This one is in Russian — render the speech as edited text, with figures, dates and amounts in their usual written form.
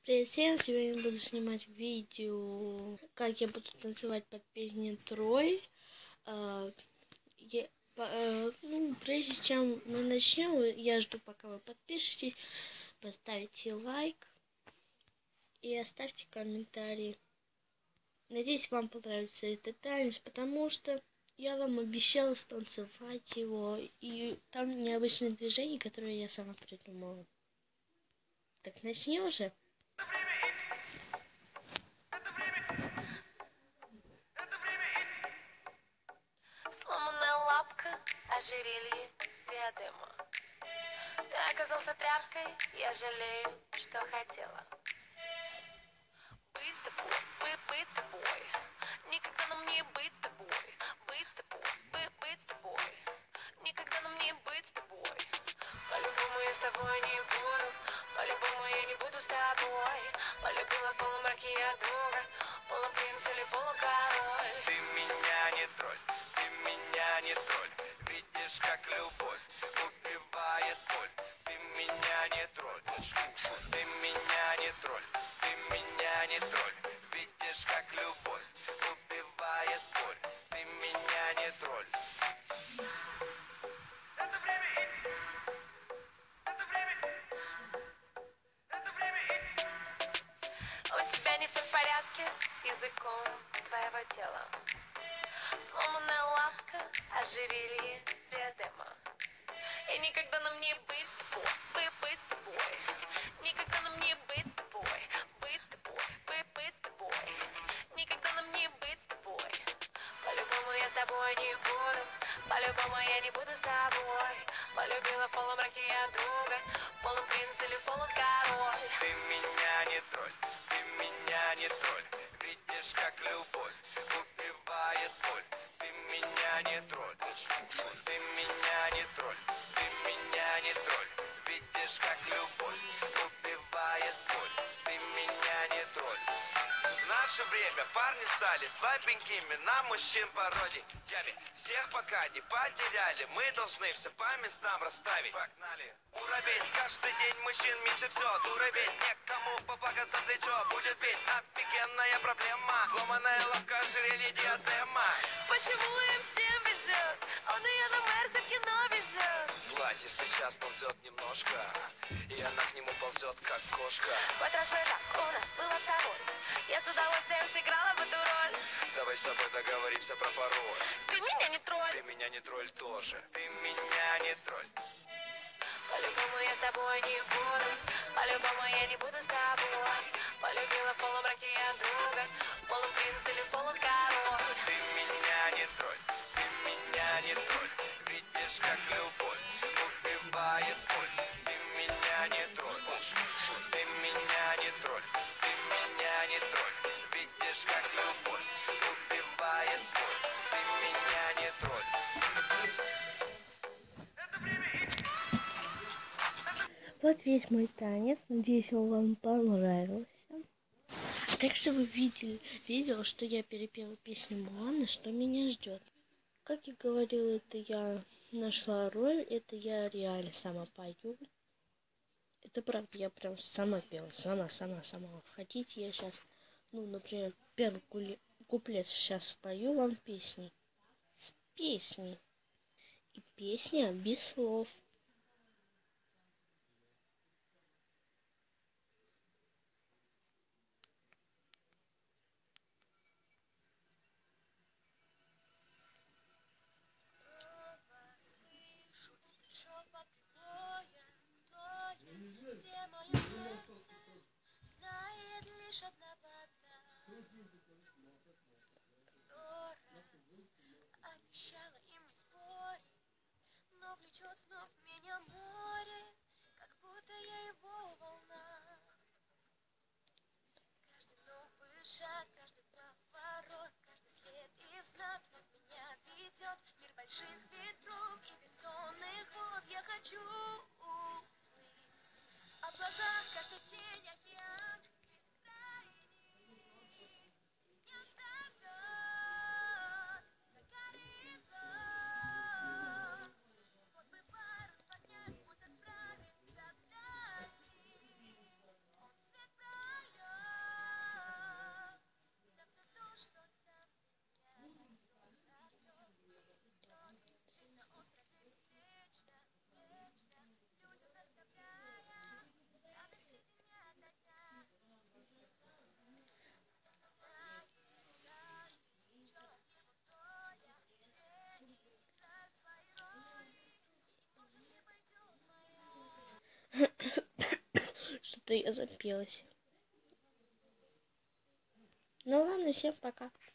Привет всем! Сегодня буду снимать видео, как я буду танцевать под песню «Тролль». Прежде чем мы начнем, я жду, пока вы подпишетесь, поставите лайк и оставьте комментарий. Надеюсь, вам понравится этот танец, потому что я вам обещала станцевать его, и там необычные движения, которые я сама придумала. Так начнем же. Сломанная лапка, ожерелье, диадема. Ты оказался тряпкой, я жалею, что хотела быть с тобой, быть с тобой. Никогда нам не быть с тобой, быть с тобой, быть с тобой. Никогда нам не быть с тобой. По-любому я с тобой не буду, по-любому я не буду с тобой. Полюбила в полумраке я друга, полупринц или полукороль. Ты меня не тролль, ты меня не тролль. Видишь, как любовь убивает боль. Ты меня не тролль, ты меня не тролль, ты меня не тролль. Видишь, как любовь убивает боль. Ты меня не тролль. У тебя не все в порядке с языком твоего тела. Сломанная лапка, ожерелье, диадема. И никогда нам не быть с тобой, быть с тобой. Никогда нам не быть с тобой, быть с тобой, быть с тобой. Никогда нам не быть с тобой. По-любому я с тобой не буду, по-любому я не буду с тобой. Полюбила в полумраке я друга, полупринц или полукороль. Ты меня не тролль, ты меня не тролль. Видишь, как любовь убивает боль. Ты меня не тролль, ты меня не тролль, ты меня не тролль. Видишь, как любовь убивает боль. Ты меня не тролль. В наше время парни стали слабенькими, на мужчин пародиями. Всех пока не потеряли, мы должны все по местам расставить. Погнали! Уровень, каждый день мужчин меньше все. Уровень, некому поплакаться в плечо. Будет ведь офигенная проблема. Сломанная лапка, ожерелье, диадема. Почему им всем везет? Он и я на Мерсе в кино везет. Платье сейчас ползет немножко, и она к нему ползет, как кошка. В этот раз брат, у нас было второй. Я с удовольствием сыграла в эту роль. Давай с тобой договоримся про пароль. Ты меня не тролль. Ты меня не тролль тоже. Ты меня не тролль. По-любому я с тобой не буду, по-любому я не буду с тобой. Полюбила в полумраке я друга, полупринц или полукороль. Ты меня не тролль, ты меня не тролль. Видишь, как любовь убивает боль. Ты меня не тролль, ты меня не тролль, ты меня не тролль. Видишь, как любовь убивает боль. Ты меня не тролль. Вот весь мой танец. Надеюсь, он вам понравился. А также вы видел, что я перепела песню Моаны, что меня ждет. Как я говорила, это я нашла роль, это я реально сама пою. Это правда, я прям сама пела, сама. Хотите, я сейчас, например, первый куплет сейчас спою вам песни. С песней. И песня без слов. Где мое сердце знает лишь одна вода. 100 раз обещала им не спорить, но влечет вновь меня море, как будто я его волна. Каждый новый шаг, каждый поворот, каждый след и знак вновь меня ведет. Мир больших ветров и бездонных вод. Я хочу уплыть, а в глазах каждый день океан бескрайний. Не сойдет за горизонт. Вот бы парус поднять, путь отправиться вдали. Он свет прольет. что я запелась. Ну ладно, всем пока.